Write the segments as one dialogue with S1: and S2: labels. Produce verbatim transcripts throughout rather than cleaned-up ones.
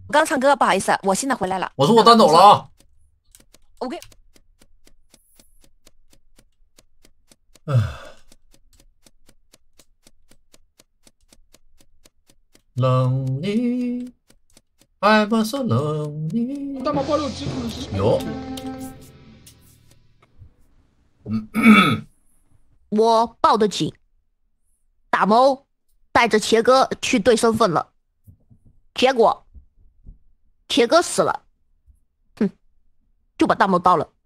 S1: 刚唱歌，不好意思，我现在回来了。
S2: 我说我单走了啊。
S1: OK。
S2: 唉，Lonely。I'm so lonely。
S3: 大毛暴露指控的是谁？
S2: 有。
S1: 我报的警，大谋带着茄哥去对身份了，结果茄哥死了，哼，就把大谋刀了。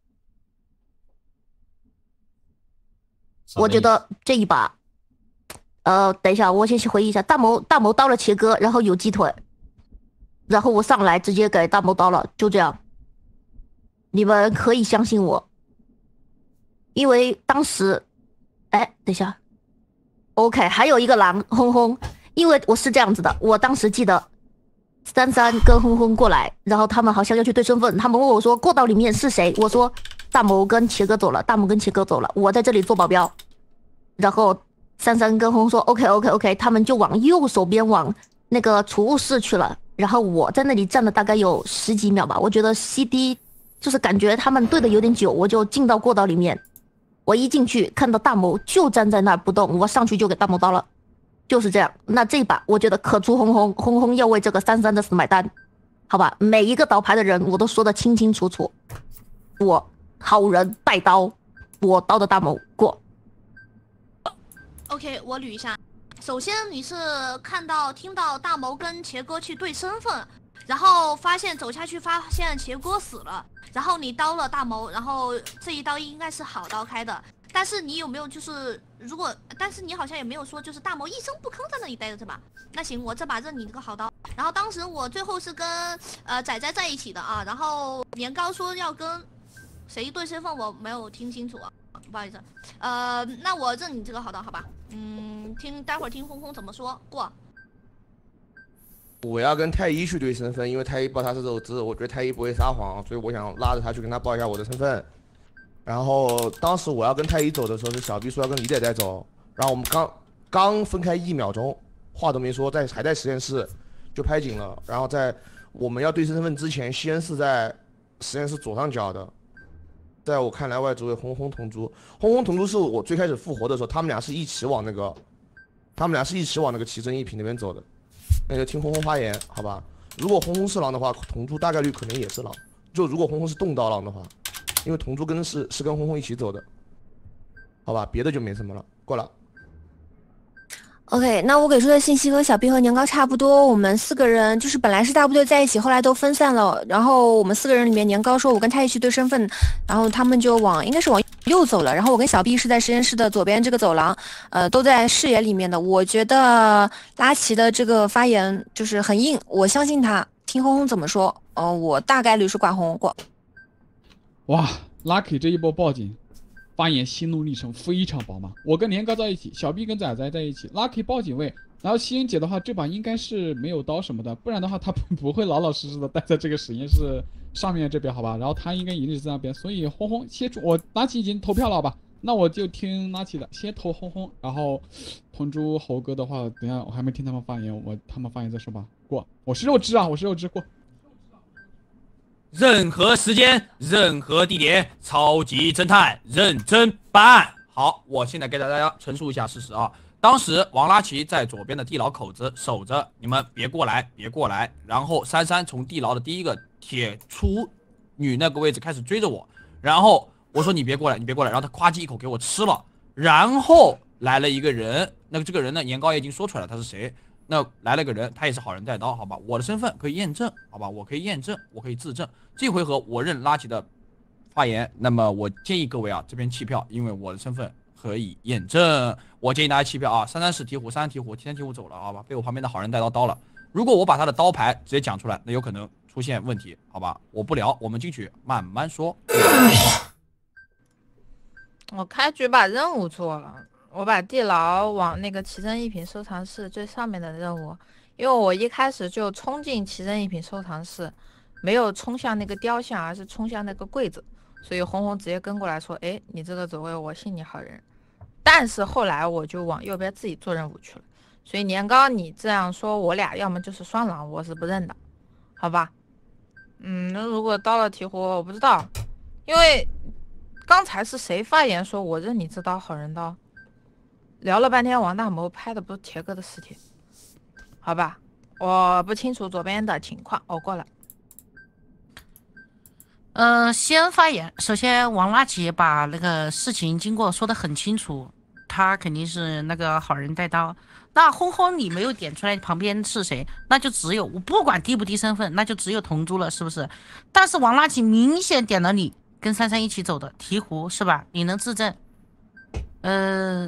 S1: 我觉得这一把，呃，等一下，我先去回忆一下，大谋大谋刀了茄哥，然后有鸡腿，然后我上来直接给大谋刀了，就这样。你们可以相信我，因为当时。哎，等一下 ，OK， 还有一个狼轰轰，因为我是这样子的，我当时记得三三跟轰轰过来，然后他们好像要去对身份，他们问我说过道里面是谁，我说大谋跟茄哥走了，大谋跟茄哥走了，我在这里做保镖，然后三三跟轰轰说 OK OK OK， 他们就往右手边往那个储物室去了，然后我在那里站了大概有十几秒吧，我觉得 C D 就是感觉他们对的有点久，我就进到过道里面。我一进去看到大谋就站在那儿不动，我上去就给大谋刀了，就是这样。那这把我觉得可出轰轰，轰轰要为这个三三的死买单，好吧？每一个倒牌的人我都说得清清楚楚，我好人带刀，我刀的大谋过。
S4: OK， 我捋一下。首先你是看到听到大谋跟茄哥去对身份，然后发现走下去发现茄哥死了。然后你刀了大谋，然后这一刀应该是好刀开的，但是你有没有就是如果，但是你好像也没有说就是大谋一声不吭在那里待着是吧？那行，我这把认你这个好刀。然后当时我最后是跟呃仔仔在一起的啊，然后年糕说要跟谁对身份，我没有听清楚啊，不好意思。呃，那我认你这个好刀好吧？嗯，听待会儿听轰轰怎么说过。
S5: 我要跟太一去对身份，因为太一报他是肉质，我觉得太一不会撒谎，所以我想拉着他去跟他报一下我的身份。然后当时我要跟太一走的时候，是小 B 说要跟李仔仔走，然后我们刚刚分开一秒钟，话都没说，在还在实验室就拍紧了。然后在我们要对身份之前，西恩是在实验室左上角的。在我看来，外组为红红同珠，红红同珠是我最开始复活的时候，他们俩是一起往那个，他们俩是一起往那个奇珍异品那边走的。那就听红红发言，好吧？如果红红是狼的话，同珠大概率可能也是狼。就如果红红是动刀狼的话，因为同珠跟是是跟红红一起走的，好吧？别的就没什么了。过了。
S1: OK， 那我给出的信息和小 B 和年糕差不多，我们四个人就是本来是大部队在一起，后来都分散了。然后我们四个人里面，年糕说我跟他一起对身份，然后他们就往应该是往右走了。然后我跟小 B 是在实验室的左边这个走廊，呃，都在视野里面的。我觉得拉奇的这个发言就是很硬，我相信他。听轰轰怎么说？嗯、呃，我大概率是挂轰轰过。
S3: 哇 ，Lucky 这一波报警。发言心路历程非常饱满，我跟年糕在一起，小 B 跟仔仔在一起 ，Lucky 报警位，然后西恩姐的话，这把应该是没有刀什么的，不然的话她不会老老实实的待在这个实验室上面这边，好吧？然后她应该一直在那边，所以轰轰先我拉起已经投票了，好吧？那我就听拉起的，先投轰轰，然后同珠猴哥的话，等下我还没听他们发言，我他们发言再说吧。过，我是肉汁啊，我是肉汁过。
S6: 任何时间、任何地点，超级侦探认真办案。好，我现在给大家陈述一下事实啊。当时王拉奇在左边的地牢口子守着，你们别过来，别过来。然后珊珊从地牢的第一个铁厨女那个位置开始追着我，然后我说你别过来，你别过来，然后他夸叽一口给我吃了。然后来了一个人，那个这个人呢，年糕也已经说出来了他是谁。那来了个人，他也是好人带刀，好吧？我的身份可以验证，好吧？我可以验证，我可以自证。这回合我认拉奇的发言，那么我建议各位啊，这边弃票，因为我的身份可以验证。我建议大家弃票啊，三三是鹈鹕，三三鹈鹕，天天鹈鹕走了，好吧？被我旁边的好人带刀刀了。如果我把他的刀牌直接讲出来，那有可能出现问题，好吧？我不聊，我们进去慢慢说。
S7: 我开局把任务做了。我把地牢往那个奇珍异品收藏室最上面的任务，因为我一开始就冲进奇珍异品收藏室，没有冲向那个雕像，而是冲向那个柜子，所以红红直接跟过来说：“哎，你这个走位，我信你好人。”但是后来我就往右边自己做任务去了，所以年糕你这样说，我俩要么就是双狼，我是不认的。 好吧？嗯，那如果到了醍醐，我不知道，因为刚才是谁发言说我认你这刀好人刀？聊了半天，王大谋拍的不是铁哥的尸体，好吧？我不清楚左边的情况，我过来。
S8: 呃，先发言。首先，王拉奇把那个事情经过说得很清楚，他肯定是那个好人带刀。那轰轰你没有点出来旁边是谁，那就只有我不管低不低身份，那就只有同珠了，是不是？但是王拉奇明显点了你跟珊珊一起走的醍醐，是吧？你能自证？呃，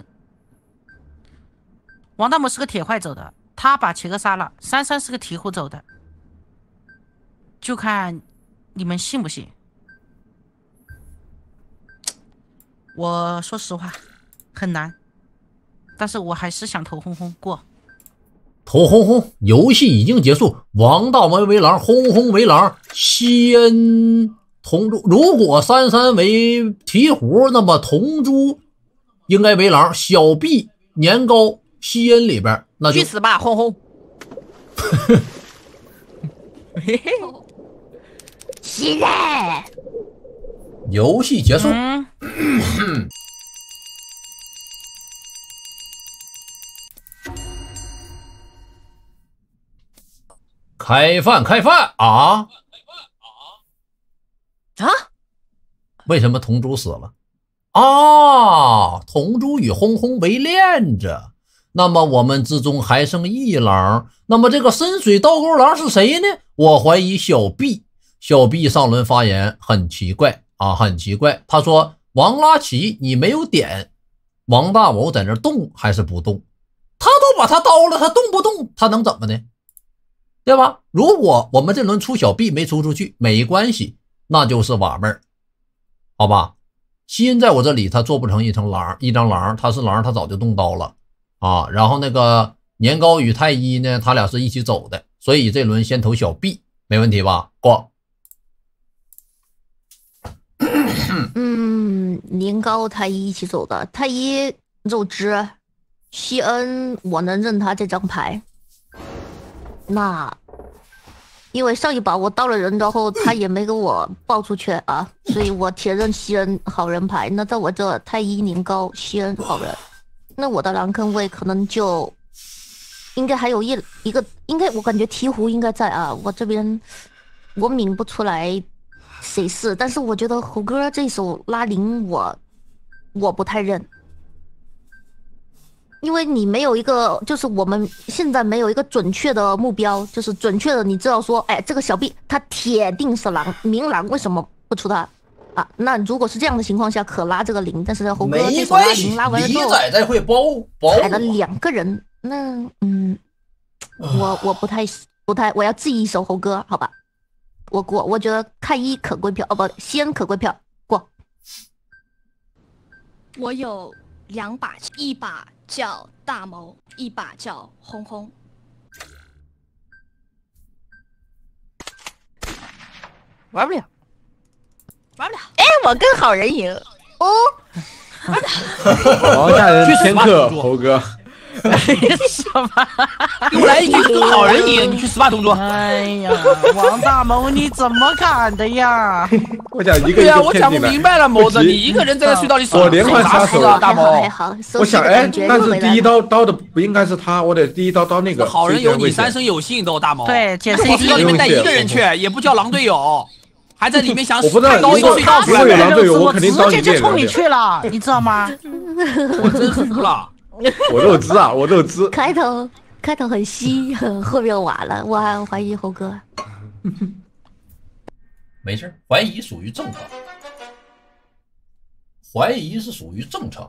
S8: 王大谋是个铁坏走的，他把茄哥杀了，珊珊是个醍醐走的，就看你们信不信。我说实话，很难，但是我还是想投轰轰过。
S2: 投轰轰，游戏已经结束，王大谋为狼，轰轰为狼，西恩同珠。如果珊珊为醍醐，那么同珠应该为狼，小毕、年糕、西恩里边，那就
S7: 去死吧，轰轰！
S1: 是的。
S2: 游戏结束。
S8: 嗯
S2: 开饭开饭啊！
S7: 啊？
S2: 为什么同珠死了？啊，同珠与轰轰为恋着。那么我们之中还剩一狼，那么这个深水倒钩狼是谁呢？我怀疑小 B。小 B 上轮发言很奇怪啊，很奇怪。他说王拉奇你没有点，王大谋在那动还是不动？他都把他刀了，他动不动他能怎么呢？对吧？如果我们这轮出小 B 没出出去没关系，那就是瓦妹儿，好吧？西恩在我这里他做不成一层狼，一张狼，他是狼，他早就动刀了啊。然后那个年糕与太一呢，他俩是一起走的，所以这轮先投小 B 没问题吧？过。
S1: 嗯，年糕太一一起走的，太一肉汁，西恩我能认他这张牌。那因为上一把我刀了人，然后他也没给我爆出去啊，所以我铁认西恩好人牌。那在我这太一年糕西恩好人，那我的狼坑位可能就应该还有一一个，应该我感觉醍醐应该在啊，我这边我抿不出来谁是，但是我觉得猴哥这手拉铃我我不太认。因为你没有一个，就是我们现在没有一个准确的目标，就是准确的你知道说，哎，这个小 B 他铁定是狼，明狼为什么不出他啊？那如果是这样的情况下，可拉这个零，但是猴哥这手拉零拉完了之后，
S2: 李仔仔会包包
S1: 踩了两个人，那嗯，我我不太不太，我要记一手猴哥，好吧？我过，我觉得太一可归票，哦不，西恩可归票过。
S4: 我有两把，一把叫大谋，一把叫轰轰。
S7: 玩不了，
S4: 玩不了。
S7: 哎，我跟好人赢哦。
S9: 王大人天克猴哥。
S7: 什么？
S6: 给我来一句跟好人赢，你去死吧，同桌！
S8: 哎呀，王大谋你怎么砍的呀？
S9: 我想一个
S6: 对啊，
S9: 一个
S6: 我想不明白了，谋子，你一个人在隧道里守，
S9: 我连环杀手
S6: 啊，大谋。
S1: 还好，
S9: 我想，哎，但是第一刀刀的不应该是他，我得第一刀刀那个。
S6: 好人有你，三生有幸都大谋。
S8: 对，解释
S6: 我隧道里面带一个人去，也不叫狼队友，还在里面想
S9: 我不知道
S6: 刀一个隧道出来。
S9: 如果有狼队友，我肯定
S8: 直接就冲你去了，你知道吗？
S6: 我真服了。
S9: 我肉汁啊，我肉汁。
S1: 开头开头很稀，后面瓦了，我还怀疑猴哥。
S2: 没事，怀疑属于正常，怀疑是属于正常。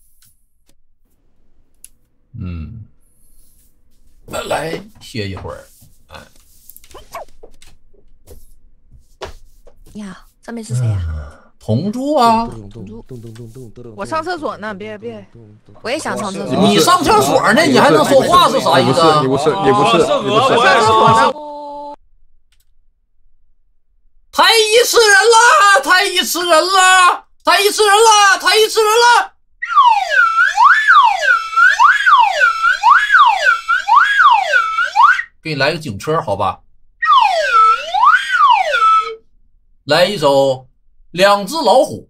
S2: 嗯，来歇一会儿。哎，
S4: 呀，这边是谁呀？
S2: 同珠啊，
S7: 我上厕所呢，别别，
S4: 我也想上厕所。
S2: 你上厕所呢，你还能说话是啥意思？
S9: 你不是，你不是，你不是。
S7: 我上厕所呢。
S2: 太一吃人了，太一吃人了，太一吃人了，太一吃人了。给你来个警车，好吧？ 来一首《两只老虎》。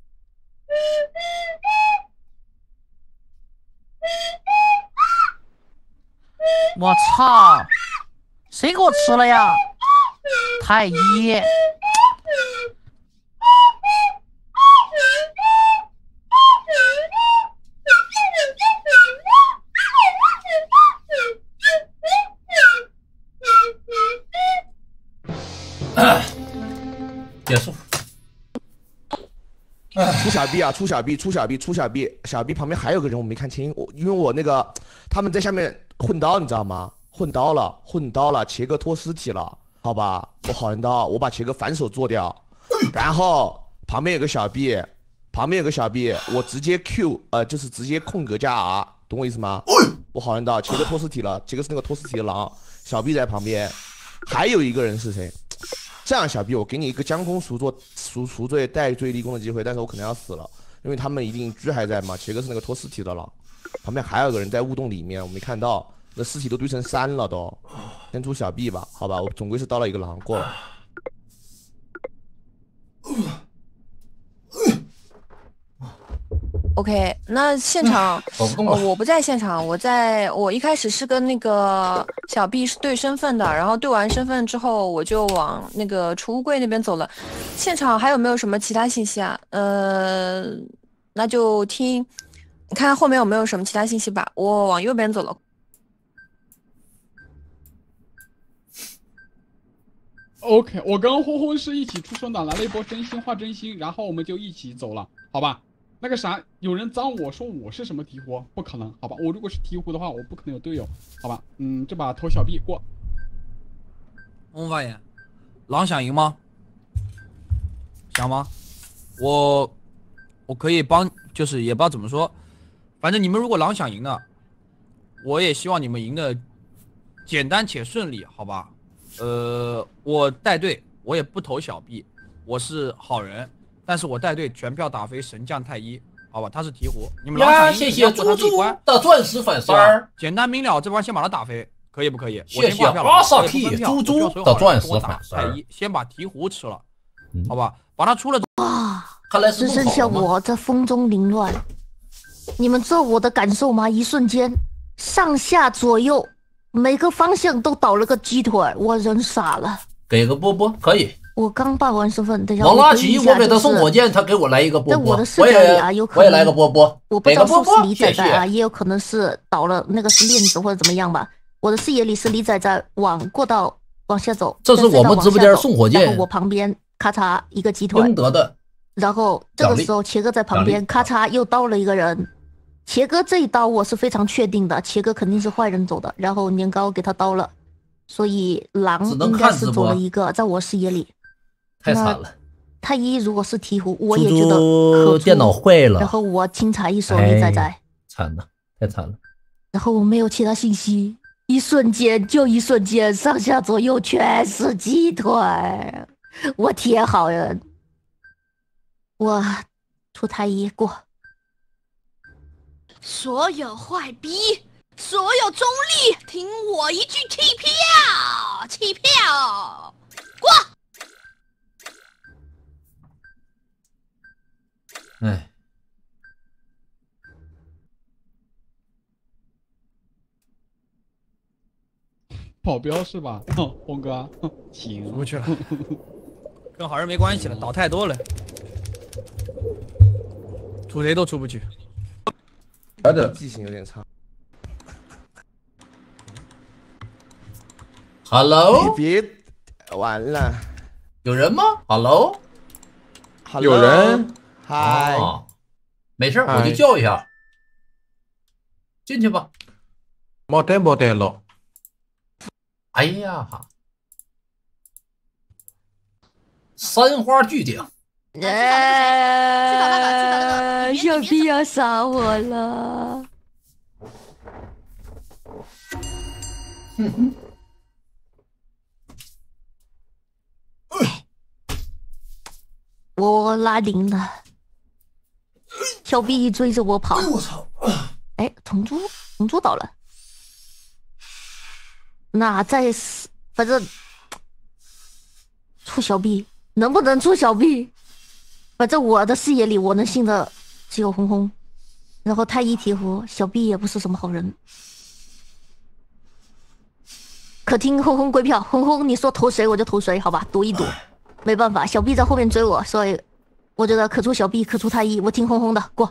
S8: 我操！谁给我吃了呀？太医。
S2: 结束。
S5: 出小 B 啊，出小 B， 出小 B， 出小 B， 小 B 旁边还有个人我没看清，我因为我那个他们在下面混刀，你知道吗？混刀了，混刀了，茄哥拖尸体了，好吧，我好人刀，我把茄哥反手做掉，然后旁边有个小 B， 旁边有个小 B， 我直接 Q， 呃，就是直接空格加 R， 懂我意思吗？我好人刀，茄哥拖尸体了，茄哥是那个拖尸体的狼，小 B 在旁边，还有一个人是谁？这样，小 B， 我给你一个将功赎罪、赎赎罪、戴罪立功的机会，但是我可能要死了，因为他们一定狙还在嘛。茄哥是那个拖尸体的了，旁边还有个人在雾洞里面，我没看到，那尸体都堆成山了都。先出小 B 吧，好吧，我总归是刀了一个狼过了。
S10: OK， 那现场、
S2: 嗯
S10: 呃、我不在现场，我在我一开始是跟那个小 B 是对身份的，然后对完身份之后，我就往那个储物柜那边走了。现场还有没有什么其他信息啊？呃，那就听，看看后面有没有什么其他信息吧。我往右边走了。
S3: OK， 我跟轰轰是一起出生的，来了一波真心话真心，然后我们就一起走了，好吧？那个啥，有人脏我说我是什么鹈鹕，不可能，好吧？我如果是鹈鹕的话，我不可能有队友，好吧？嗯，这把投小 B 过。
S6: 轰发言，狼想赢吗？想吗？我我可以帮，就是也不知道怎么说，反正你们如果狼想赢的，我也希望你们赢的简单且顺利，好吧？呃，我带队，我也不投小 B， 我是好人。但是我带队全票打飞神将太一，好吧，他是鹈鹕，你们狼想赢，
S2: 谢谢猪猪的钻石粉丝儿，
S6: 简单明了，这关先把他打飞，可以不可以？
S2: 谢谢阿萨 K 猪猪的钻石粉丝
S6: 太一，先把鹈鹕吃了，好吧，把他出了。
S1: 哇，
S2: 看来是
S1: 只剩下我在风中凌乱，你们知道我的感受吗？一瞬间，上下左右每个方向都倒了个鸡腿，我人傻了。
S2: 给个波波可以。
S1: 我刚办完身份，等一下
S2: 王拉奇，我给他送火箭，他给我来一个波波。
S1: 在我的视角里啊，有可能
S2: 我也来个波波，
S1: 我不知道是不是李仔
S2: 谢谢
S1: 仔啊，也有可能是倒了，那个是链子或者怎么样吧。我的视野里是李仔仔往过道往下走，
S2: 这是我们直播间送火箭，
S1: 然后我旁边咔嚓一个鸡腿
S2: 应得的。
S1: 然后这个时候茄哥在旁边咔嚓又刀了一个人，茄哥这一刀我是非常确定的，茄哥肯定是坏人走的，然后年糕给他刀了，所以狼应该是走了一个，在我视野里。
S2: 太惨了！
S1: 太一如果是鹈鹕，我也觉得
S2: 电脑坏了。
S1: 然后我清查一手李仔仔，
S2: 惨了，太惨了。
S1: 然后我没有其他信息，一瞬间就一瞬间，上下左右全是鸡腿，我铁好人，我出太一过。
S4: 所有坏逼，所有中立，听我一句弃票，弃票，过。
S2: 哎，
S3: 保镖是吧？红哥，行，
S6: 出不去了，跟好人没关系了，倒太多了，出谁都出不去。
S5: 他的记性有点差。
S2: Hello，
S5: 别完了，
S2: 有人吗 ？Hello，
S9: 有人。
S5: 嗨，
S2: 哦，没事，我就叫一下，进去吧。
S9: 没得没得了。
S2: 哎呀，三花巨顶。
S1: 呃，小 B 要杀我了。
S2: 嗯
S1: 我拉零了。小 B 追着我跑，
S2: 我操！
S1: 哎，同珠，同珠倒了。那再死，反正出小 B， 能不能出小 B？ 反正我的视野里，我能信的只有红红，然后太一提壶，小 B 也不是什么好人。可听红红归票，红红你说投谁我就投谁，好吧，赌一赌。没办法，小 B 在后面追我，所以我觉得可出小 B， 可出太一，我听红红的过。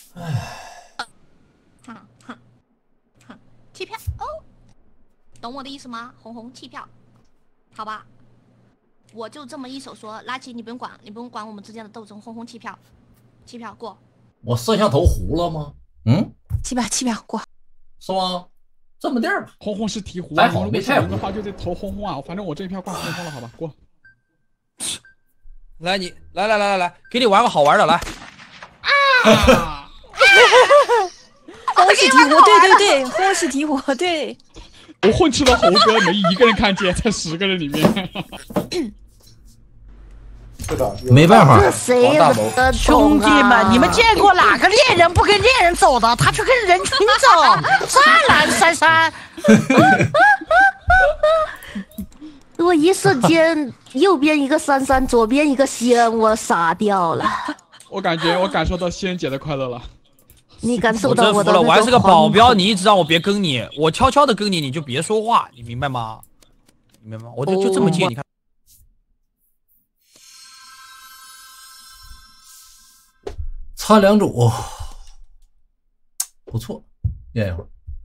S4: 哼哼哼，弃票哦，懂我的意思吗？红红弃票，好吧。我就这么一手说，拉奇你不用管，你不用管我们之间的斗争，轰轰弃票，弃票过。
S2: 我摄像头糊了吗？嗯，
S10: 弃票弃票过，
S2: 是吗？这么地儿吧。
S3: 轰轰是鹈鹕，
S2: 还好没太
S3: 糊的话就得投轰轰啊，反正我这一票挂轰轰了，好吧，过。
S6: 来你来来来来来，给你玩个好玩的来。
S10: 啊！轰是鹈鹕，对对对，轰是鹈鹕，对。
S3: 我混吃了猴哥，没一个人看见，在十个人里面。
S9: 是的，
S2: 没办法。
S1: 这谁呀？
S8: 兄弟们，你们见过哪个猎人不跟猎人走的？他去跟人群走，渣男珊珊。
S1: 我一瞬间，右边一个珊珊，左边一个西恩，我傻掉了。
S3: 我感觉我感受到西恩姐的快乐了。
S1: 你感受
S6: 我
S1: 到我的
S6: 征服了，我还是个
S1: 狂
S6: 保镖，你一直让我别跟你，我悄悄的跟你，你就别说话，你明白吗？明白吗？我就就这么近，你看。
S2: 差两组，不错，练一会儿。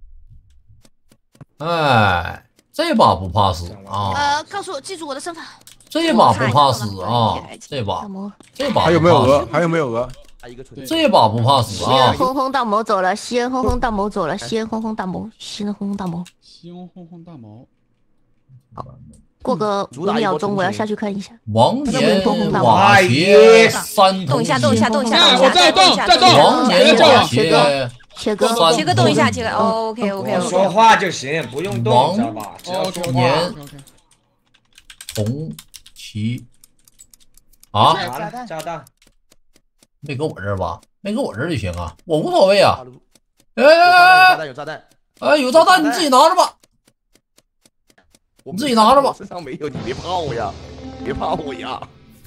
S2: 哎，这把不怕死啊！
S4: 呃，告诉我，记住我的身份。
S2: 这把不怕死啊！这把，这把
S9: 还有没有鹅？还有没有鹅？
S2: 这把不怕死啊！
S1: 西红红大魔走了，西红红大魔走了，西红红大魔，西红红大魔，
S3: 西红红大魔。
S1: 好，过个五秒钟，我要下去看一下。
S2: 王年瓦切三
S10: 动一下，动一下，动一下，
S3: 我再动，再动。
S2: 王年瓦切，
S1: 切哥，
S10: 切哥动一下，切哥 ，OK OK OK。
S11: 说话就行，不用动，知道吧？只要说话。
S2: 年红旗啊！
S11: 炸弹，炸弹。
S2: 没搁我这儿吧？没搁我这儿就行啊，我无所谓啊。哎
S5: 炸弹有炸弹，
S2: 哎，有炸弹你自己拿着吧，你自己拿着吧。
S5: 身上没有，你别怕我呀，别怕我呀。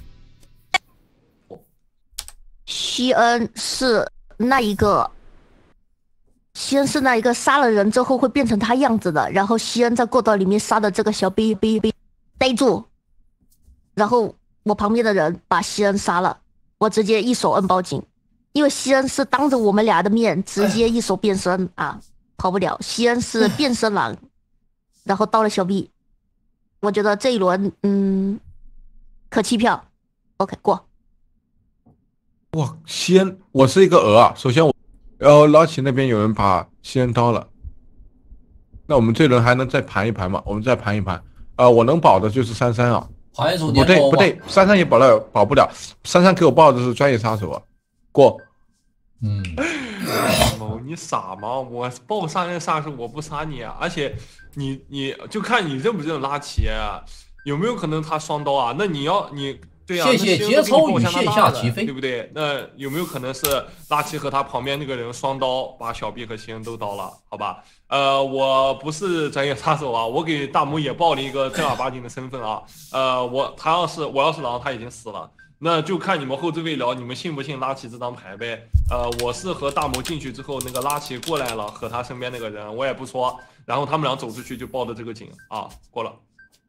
S1: 西恩是那一个，西恩是那一个杀了人之后会变成他样子的，然后西恩在过道里面杀的这个小 B B B 呆住，然后我旁边的人把西恩杀了。我直接一手摁报警，因为西恩是当着我们俩的面直接一手变身啊，跑不了。西恩是变身狼，然后到了小 B， 我觉得这一轮嗯可弃票 ，OK 过。
S9: 哇，西恩，我是一个鹅啊。首先我，然后老齐那边有人把西恩刀了，那我们这轮还能再盘一盘吗？我们再盘一盘。呃，我能保的就是珊珊啊。不对不对，珊珊也保了保不了，珊珊给我报的是专业杀手啊，过。
S2: 嗯，
S12: 某你傻吗？我报三人杀手，我不杀你啊！而且你你就看你认不认拉齐啊，有没有可能他双刀啊？那你要你对啊，
S2: 谢谢节操与线下齐飞，
S12: 对不对？那有没有可能是拉齐和他旁边那个人双刀把小 B 和西恩都刀了？好吧，呃，我不是专业杀手啊，我给大母也报了一个正儿八经的身份啊。呃，我他要是我要是狼，他已经死了。那就看你们后置位聊，你们信不信拉齐这张牌呗？呃，我是和大魔进去之后，那个拉齐过来了，和他身边那个人，我也不说，然后他们俩走出去就报的这个警啊，过了。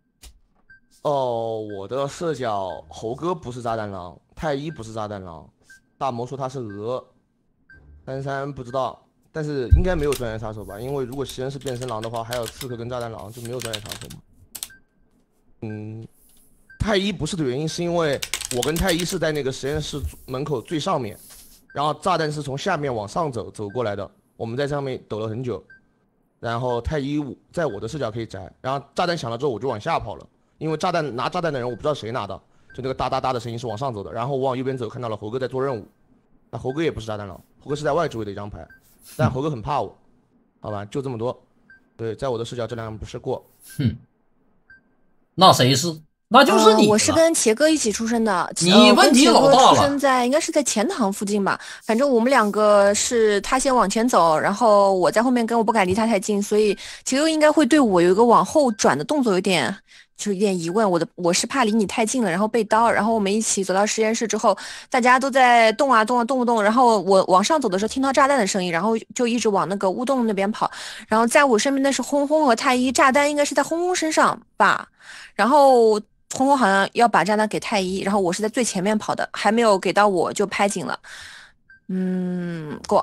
S5: 哦，我的视角，猴哥不是炸弹狼，太一不是炸弹狼，大魔说他是鹅，珊珊不知道，但是应该没有专业杀手吧？因为如果西恩是变身狼的话，还有刺客跟炸弹狼，就没有专业杀手嘛。嗯。太一不是的原因是因为我跟太一是在那个实验室门口最上面，然后炸弹是从下面往上走走过来的，我们在上面抖了很久，然后太一在我的视角可以摘，然后炸弹响了之后我就往下跑了，因为炸弹拿炸弹的人我不知道谁拿的，就那个哒哒哒的声音是往上走的，然后我往右边走看到了猴哥在做任务，那猴哥也不是炸弹狼，猴哥是在外置位的一张牌，但猴哥很怕我，好吧，就这么多，对，在我的视角这两不是过，
S2: 哼，那谁是？那就是你、
S10: 呃。我是跟茄哥一起出生的，
S2: 你问题老大了。
S10: 出生在应该是在钱塘附近吧，反正我们两个是他先往前走，然后我在后面跟，我不敢离他太近，所以茄哥应该会对我有一个往后转的动作，有点就有点疑问，我的我是怕离你太近了，然后被刀，然后我们一起走到实验室之后，大家都在动啊动啊动不动，然后我往上走的时候听到炸弹的声音，然后就一直往那个乌洞那边跑，然后在我身边的是轰轰和太一，炸弹应该是在轰轰身上吧，然后轰轰好像要把炸弹给太一，然后我是在最前面跑的，还没有给到我就拍紧了，嗯，过。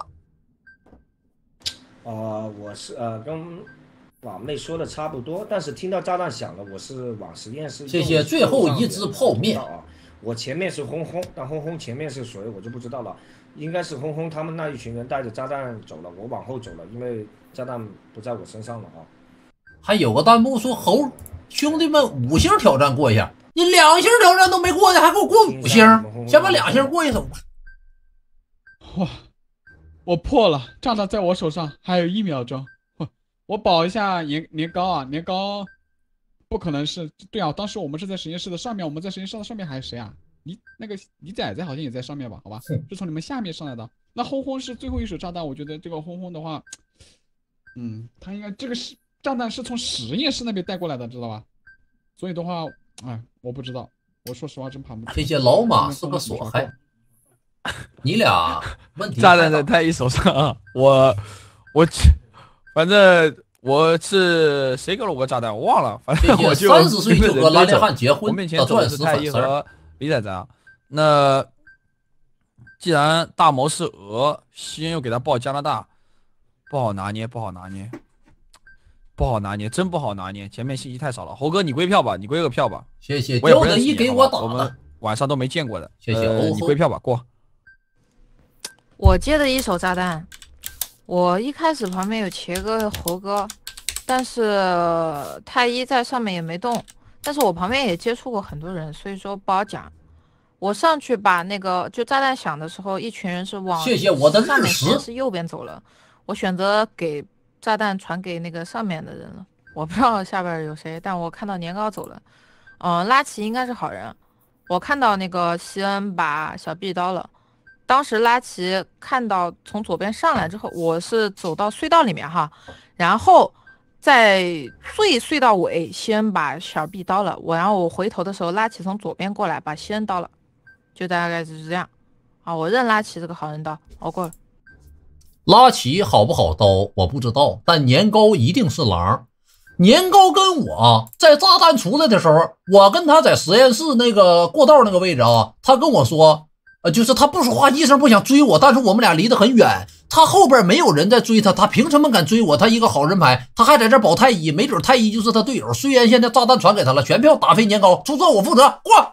S11: 呃，我是呃跟网妹说的差不多，但是听到炸弹响了，我是往实验室。
S2: 谢谢最后一只泡面
S11: 啊！我前面是轰轰，但轰轰前面是谁我就不知道了，应该是轰轰他们那一群人带着炸弹走了，我往后走了，因为炸弹不在我身上了啊。
S2: 还有个弹幕说猴兄弟们五星挑战过一下，你两星挑战都没过去，还给我过五星，先把两星过一手。
S3: 哇！我破了，炸弹在我手上，还有一秒钟。我保一下年年糕啊，年糕不可能是对啊。当时我们是在实验室的上面，我们在实验室的上面还有谁啊？李那个李仔仔好像也在上面吧？好吧，是从你们下面上来的。那轰轰是最后一手炸弹，我觉得这个轰轰的话，嗯，他应该这个是炸弹是从实验室那边带过来的，知道吧？所以的话，哎，我不知道，我说实话真盘不出。
S2: 这些老马是个索害。你俩问题
S6: 炸弹在太一手上啊！我我反正我是谁给了我个炸弹，我忘了。反正我就
S2: 三十岁就和拉列汉结婚，
S6: 我面前走的是太一和李仔仔啊。那既然大谋是鹅，西恩又给他报加拿大，不好拿捏，不好拿捏，不好拿捏，真不好拿捏。前面信息太少了。猴哥，你归票吧，你归个票吧。
S2: 谢谢。
S6: 我也不认识你，
S2: 给我打
S6: 我们晚上都没见过的。
S2: 谢谢。
S6: 呃、你归票吧，过。
S7: 我接的一手炸弹，我一开始旁边有茄哥、猴哥，但是太一在上面也没动，但是我旁边也接触过很多人，所以说不好讲。我上去把那个就炸弹响的时候，一群人是往
S2: 谢谢我的
S7: 上面是右边走了，我选择给炸弹传给那个上面的人了。我不知道下边有谁，但我看到年糕走了，嗯、呃，拉奇应该是好人。我看到那个西恩把小 B 刀了。当时拉奇看到从左边上来之后，我是走到隧道里面哈，然后在最隧道尾，西恩把小 B 刀了我，然后我回头的时候，拉奇从左边过来把西恩刀了，就大概就是这样啊。我认拉奇这个好人刀，我过了。
S2: 拉奇好不好刀我不知道，但年糕一定是狼。年糕跟我在炸弹出来的时候，我跟他在实验室那个过道那个位置啊，他跟我说。呃，就是他不说话，一声不响追我，但是我们俩离得很远，他后边没有人在追他，他凭什么敢追我？他一个好人牌，他还在这保太一，没准太一就是他队友。虽然现在炸弹传给他了，全票打飞年糕，出错我负责，过。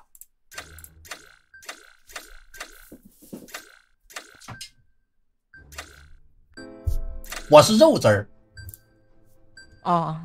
S2: 我是肉汁儿。
S7: 哦，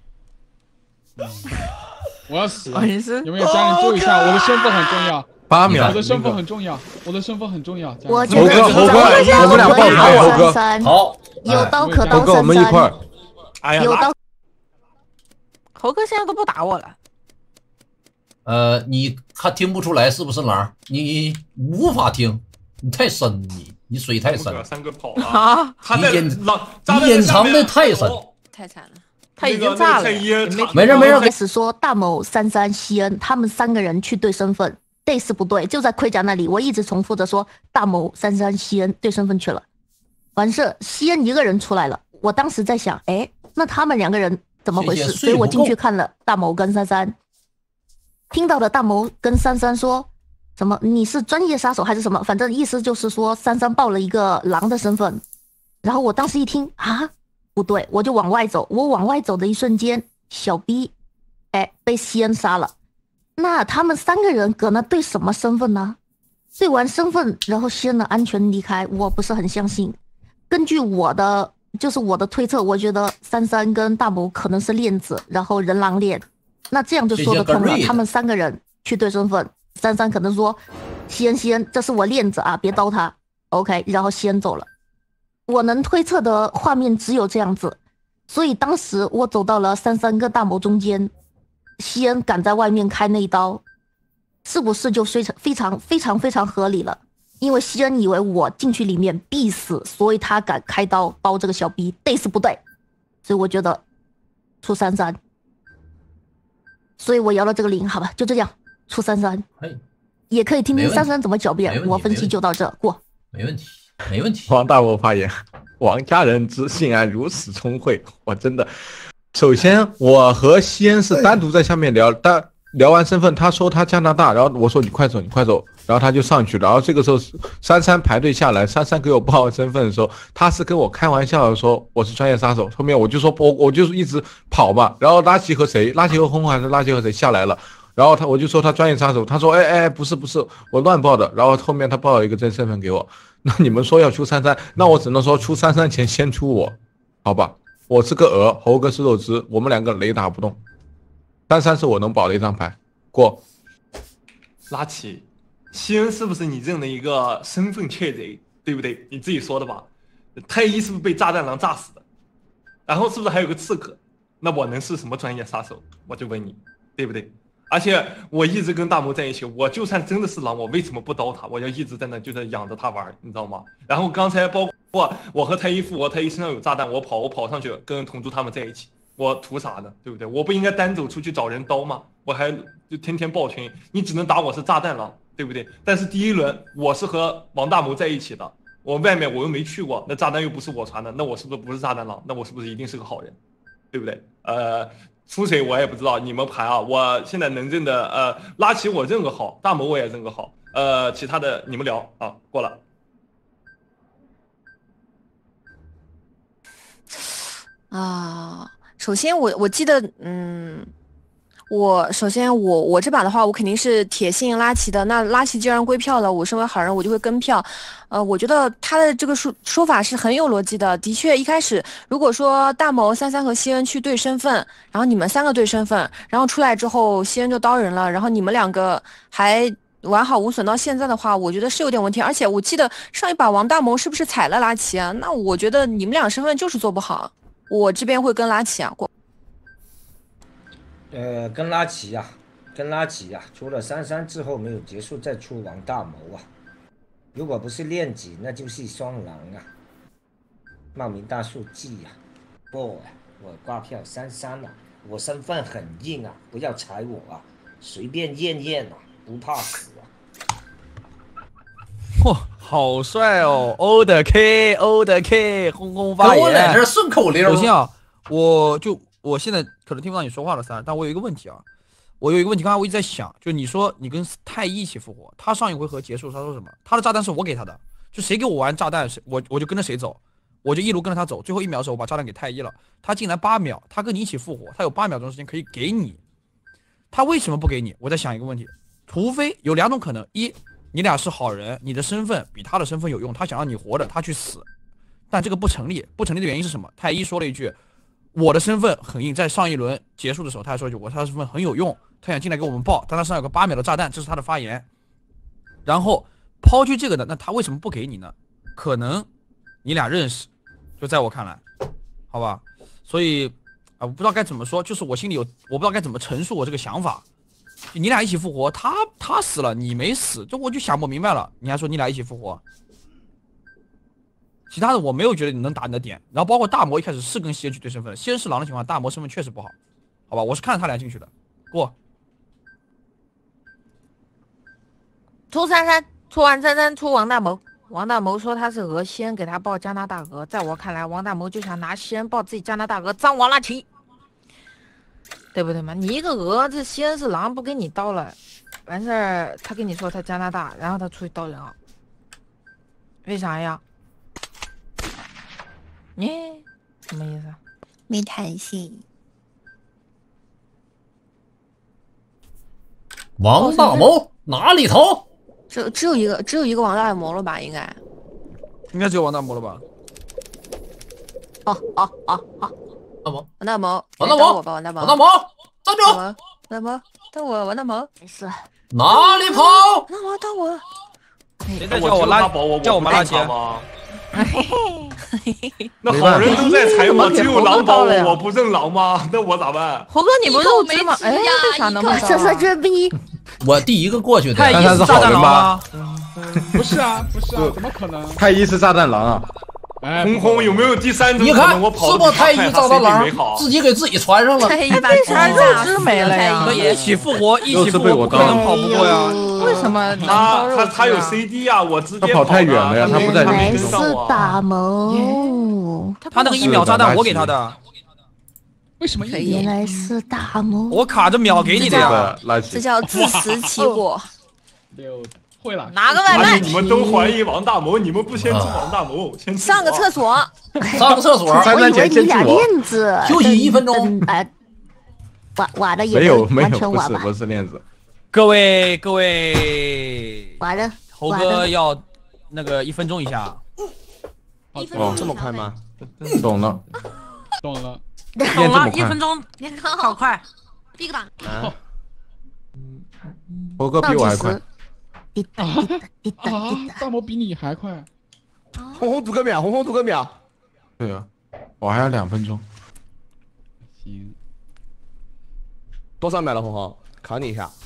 S3: 我要死了！
S7: 哦、是
S3: 有没有家人救一下？我的身份很重要。
S9: 八秒，
S3: 我的身份很重要，我的身份很重要。
S1: 我
S9: 猴哥，猴哥，我们俩报牌，猴哥，
S2: 好，
S1: 有刀可刀，
S9: 猴哥，我们一块儿。
S6: 哎呀，
S1: 有刀。
S7: 猴哥现在都不打我了。
S2: 呃，你看听不出来是不是狼？你无法听，你太深，你你水太深。
S12: 三个跑了，
S2: 你隐你隐藏的太深，
S10: 太惨了。
S7: 他已经炸了，
S2: 没人没人。
S1: 开始说大某、三三、西恩他们三个人去对身份。对是不对，就在盔甲那里，我一直重复着说大某、三三、西恩对身份去了，完事西恩一个人出来了。我当时在想，哎，那他们两个人怎么回事？
S2: 谢谢，
S1: 所以我进去看了大某跟三三，听到的大某跟三三说什么你是专业杀手还是什么，反正意思就是说三三报了一个狼的身份。然后我当时一听啊，不对，我就往外走。我往外走的一瞬间，小 B， 哎，被西恩杀了。那他们三个人搁那对什么身份呢？对完身份，然后西恩的安全离开，我不是很相信。根据我的就是我的推测，我觉得三三跟大谋可能是链子，然后人狼链，那这样就说得通了。他们三个人去对身份，三三可能说西恩西恩，这是我链子啊，别刀他。OK， 然后西恩走了。我能推测的画面只有这样子，所以当时我走到了三三跟大谋中间。西恩敢在外面开那一刀，是不是就非常非常非常非常合理了？因为西恩以为我进去里面必死，所以他敢开刀刀这个小 B， 对是不对？所以我觉得出三三。 所以我摇了这个零，好吧，就这样，出三三。
S2: 哎，
S1: 也可以听听三三怎么狡辩。
S2: 没问题
S1: 我分析就到这，过。
S2: 没问题，没问题。
S9: 王大魔发言：王家人之性爱如此聪慧，我真的。首先，我和西恩是单独在下面聊，但聊完身份，他说他加拿大，然后我说你快走，你快走，然后他就上去，然后这个时候珊珊排队下来，珊珊给我报身份的时候，他是跟我开玩笑的说我是专业杀手，后面我就说我我就是一直跑嘛，然后拉奇和谁，拉奇和红红还是拉奇和谁下来了。然后他我就说他专业杀手，他说哎哎不是不是我乱报的，然后后面他报了一个真身份给我，那你们说要出三三，那我只能说出三三前先出我，好吧，我是个鹅，猴哥是肉汁，我们两个雷打不动，三三是我能保的一张牌，过。
S12: 拉奇，西恩是不是你认的一个身份窃贼，对不对？你自己说的吧。太一是不是被炸弹狼炸死的？然后是不是还有个刺客？那我能是什么专业杀手？我就问你，对不对？而且我一直跟大魔在一起，我就算真的是狼，我为什么不刀他？我要一直在那就是养着他玩，你知道吗？然后刚才包括我和太一复活，太一身上有炸弹，我跑我跑上去跟同族他们在一起，我图啥呢？对不对？我不应该单走出去找人刀吗？我还就天天抱群，你只能打我是炸弹狼，对不对？但是第一轮我是和王大魔在一起的，我外面我又没去过，那炸弹又不是我传的，那我是不是不是炸弹狼？那我是不是一定是个好人？对不对？呃。出谁我也不知道，你们排啊！我现在能认的，呃，拉齐我认个好，大魔我也认个好，呃，其他的你们聊啊，过了。
S10: 啊，首先我我记得，嗯，我首先我我这把的话，我肯定是铁信拉齐的。那拉齐既然归票了，我身为好人，我就会跟票。呃，我觉得他的这个说说法是很有逻辑的。的确，一开始如果说大谋、三三和西恩去对身份，然后你们三个对身份，然后出来之后西恩就刀人了，然后你们两个还完好无损到现在的话，我觉得是有点问题。而且我记得上一把王大谋是不是踩了拉齐啊？那我觉得你们俩身份就是做不好。我这边会跟拉齐啊过。
S11: 呃，跟拉齐呀、啊，跟拉齐呀、啊，出了三三之后没有结束，再出王大谋啊。如果不是练级，那就是双狼啊。茂名大树记呀、啊，不，我挂票三三了，我身份很硬啊，不要踩我啊，随便验验啊，不怕死啊。
S6: 嚯，好帅哦 ！O 的 K，O 的 K， 轰轰发言。
S2: 我在这顺口溜。
S6: 首先啊，我就我现在可能听不到你说话了，三，但我有一个问题啊，我有一个问题，刚才我一直在想，就你说你跟太一一起复活，他上一回合结束，他说什么？他的炸弹是我给他的，就谁给我玩炸弹，谁我我就跟着谁走，我就一路跟着他走。最后一秒的时候，我把炸弹给太一了，他进来八秒，他跟你一起复活，他有八秒钟时间可以给你，他为什么不给你？我在想一个问题，除非有两种可能，一。你俩是好人，你的身份比他的身份有用，他想让你活着，他去死，但这个不成立。不成立的原因是什么？太一说了一句：“我的身份很硬。”在上一轮结束的时候，他还说一句：“我他的身份很有用。”他想进来给我们爆，但他身上有个八秒的炸弹，这是他的发言。然后抛去这个的，那他为什么不给你呢？可能你俩认识，就在我看来，好吧。所以啊，我不知道该怎么说，就是我心里有，我不知道该怎么陈述我这个想法。你俩一起复活，他他死了，你没死，这我就想不明白了。你还说你俩一起复活，其他的我没有觉得你能打你的点。然后包括大魔一开始是跟西恩去对身份，西恩是狼的情况，大魔身份确实不好，好吧，我是看着他俩进去的。过。
S7: 出三三，出完三三出王大谋。王大谋说他是鹅，西恩给他报加拿大鹅，在我看来，王大谋就想拿西恩报自己加拿大鹅，脏王拉奇。对不对嘛？你一个鹅，这西恩是狼，不给你刀了，完事儿他跟你说他加拿大，然后他出去刀人啊？为啥呀？你、欸、什么意思？
S10: 没弹性。
S2: 王大谋哪里逃？
S10: 只只有一个，只有一个王大谋了吧？应该，
S6: 应该只有王大谋了吧？
S1: 哦哦哦哦。
S10: 王大谋，
S2: 王大谋，
S10: 我吧，王大谋，
S2: 王大谋，站住！
S10: 王大谋，等我，王大谋，
S1: 没事。
S2: 哪里跑？
S10: 那我等我。
S6: 谁在叫我拉？叫我们拉钱
S12: 吗？那好人都在踩我，只有狼保我，我不认狼吗？那我咋办？
S7: 猴哥，你不肉吃吗？哎，为啥能不
S1: 这是这逼！
S2: 我第一个过去的。
S6: 太一是
S9: 好人吗？
S3: 不是啊，不是啊，怎么可能？
S9: 太一是炸弹狼啊！
S3: 哎，
S12: 红红有没有第三种
S2: 你看
S12: 可能？我跑
S2: 是不？太医找到狼
S12: 没好，
S2: 自己给自己传上了。
S7: 太医把全肉汁没了呀！
S6: 可一起复活，一起复活，
S9: 肉汁被我
S6: 不可能
S9: 当了
S6: 跑不过呀。
S7: 为什么能
S12: 他
S7: 包肉汁
S12: 他他有
S7: 啊
S12: C D 啊，我直接
S9: 他跑太远了呀
S12: 的
S9: 他不在
S12: 他没
S1: 原来是
S12: 跟上我啊。
S1: 大谋，
S6: 他那个一秒炸弹我给他的，
S3: 为什么一
S1: 原来是大谋。
S6: 我卡着秒给你的呀。
S9: 垃圾。
S10: 这叫自食其果。
S3: 六会了，
S7: 拿个外卖
S12: 而且你们都怀疑王大谋，你们不先治王大谋，先治
S10: 上个
S12: 我
S10: 厕所。
S2: 上个厕所。
S1: 我以为你俩链子。
S2: 休息一分钟。
S1: 哎，瓦瓦的也
S9: 没有没有，
S1: 完成瓦吧。
S9: 不是不是链子。
S6: 各位各位，
S1: 瓦的。
S6: 猴哥要那个一分钟一下。
S9: 哦，
S5: 一分钟这么快吗？
S9: 懂了，
S3: 懂了。
S8: 懂了，一分钟，好快。
S4: 第一个档。
S5: 啊。
S9: 猴哥比我还快。
S1: 滴答滴答滴答滴答，
S3: 大魔比你还快。
S5: 红红赌个秒，红红赌个秒。
S9: 对啊，我还有两分钟。
S3: 行。
S5: 多少秒了，红红？考你一下。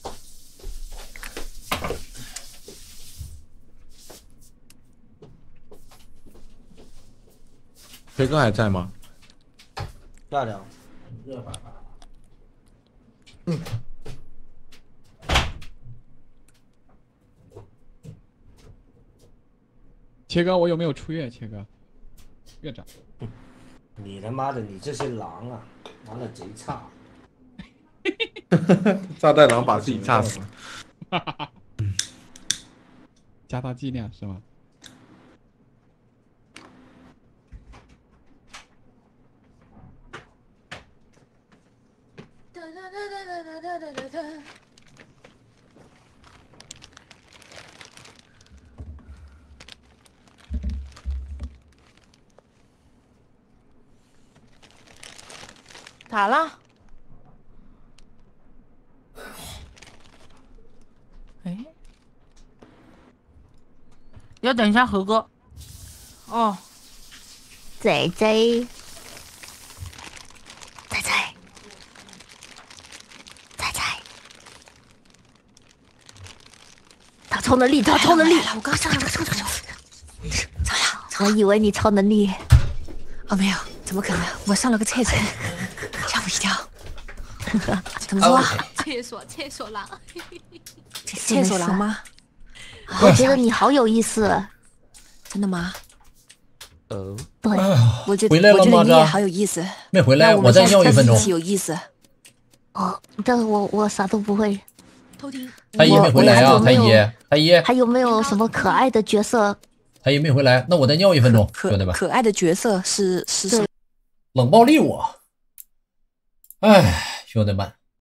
S9: 飞哥还在吗？
S11: 漂亮。
S9: 嗯。
S3: 切哥，我有没有出院？切哥，院长。
S11: 你他妈的，你这些狼啊，玩的贼差。
S9: 炸弹狼把自己炸死了。
S3: 加大剂量是吗？
S10: 咋了？
S8: 哎，要等一下何哥。哦，
S1: 仔仔，仔仔，仔仔，他超能力，他超能力！
S10: 我刚上了个厕所。
S1: 怎么样？我以为你超能力。
S10: 哦，没有，怎么可能？我上了个厕所，吓我一跳。怎么说？
S4: 厕所厕所狼。
S10: 厕所狼吗？
S1: 我觉得你好有意思。
S10: 真的吗？
S5: 哦，
S1: 对，
S10: 我觉得
S2: 回来了吗？
S10: 我觉得你也好有意思。
S2: 没回来，我再尿一分钟。
S10: 有意思。
S1: 哦，这我我啥都不会。
S4: 偷听。
S2: 太医没回来啊！太医，太医。
S1: 还有没有什么可爱的角色？
S2: 太医没回来，那我再尿一分钟，兄弟们。
S10: 可爱的角色是是什么？
S2: 冷暴力我。哎，兄弟们。